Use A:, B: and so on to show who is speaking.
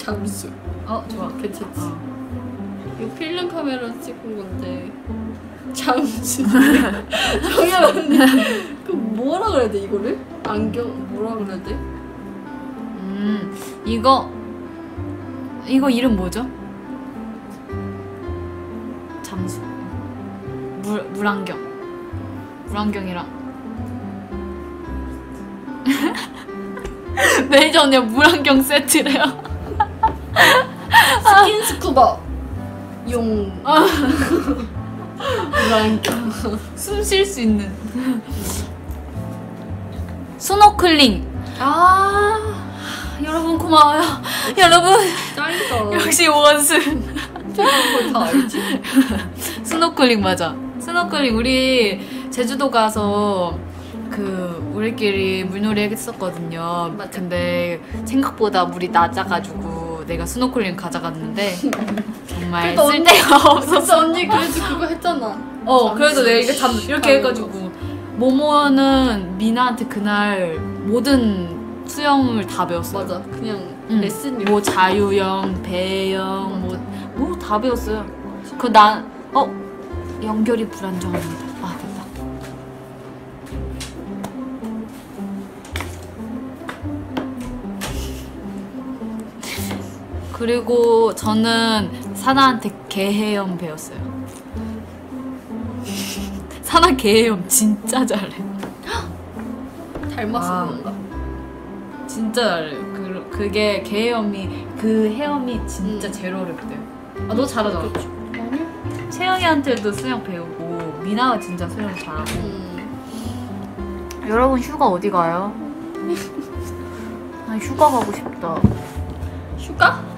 A: 잠수.
B: 좋아.
A: 괜찮지? 이거 필름 카메라 찍은 건데 잠수. 정연 언니 그 뭐라 그래야 돼 이거를? 안경 뭐라 그래야 돼?
B: 이거 이름 뭐죠? 잠수. 물안경이랑 매니저 언니가 물안경 세트래요.
A: 스킨스쿠버 용 물안경.
B: 숨 쉴 수 있는 스노클링. 여러분 고마워요. 여러분
A: 짱이다.
B: 역시 원수.
A: 그걸 다 알지.
B: 스노클링 맞아. 스노클링 우리 제주도 가서 우리끼리 물놀이 했었거든요.
A: 맞아.
B: 근데 생각보다 물이 낮아가지고 내가 스노클링 가져갔는데 정말
A: 그래도
B: 쓸데가 없었어.
A: 언니 그래도 그거 했잖아.
B: 그래도 내가 이렇게 해가지고 모모는 미나한테 그날 모든 수영을 다 배웠어.
A: 맞아. 그냥 레슨
B: 뭐 자유형, 배영, 뭐 다 배웠어요. 연결이 불안정합니다. 됐다. 그리고 저는 사나한테 개헤엄 배웠어요. 사나 개헤엄 진짜 잘해.
A: 닮았어 그런가?
B: 진짜 잘해요. 그게 그 헤엄이 진짜 제로 어렵대요. 너 잘하잖아.
A: 아니?
B: 채영이한테도 수영 배우고 미나가 진짜 수영 잘하고. 여러분 휴가 어디 가요? 휴가 가고 싶다.
A: 휴가?